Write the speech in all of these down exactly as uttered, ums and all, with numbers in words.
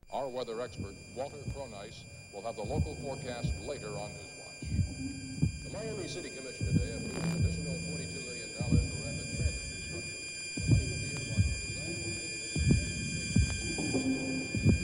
Our weather expert, Walter Cronice, will have the local forecast later on Newswatch. The Miami City Commission today approved an additional forty-two million dollars for rapid transit construction. The money will be earmarked for design and maintenance of transit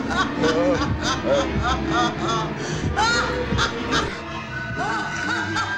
Ha ha ha!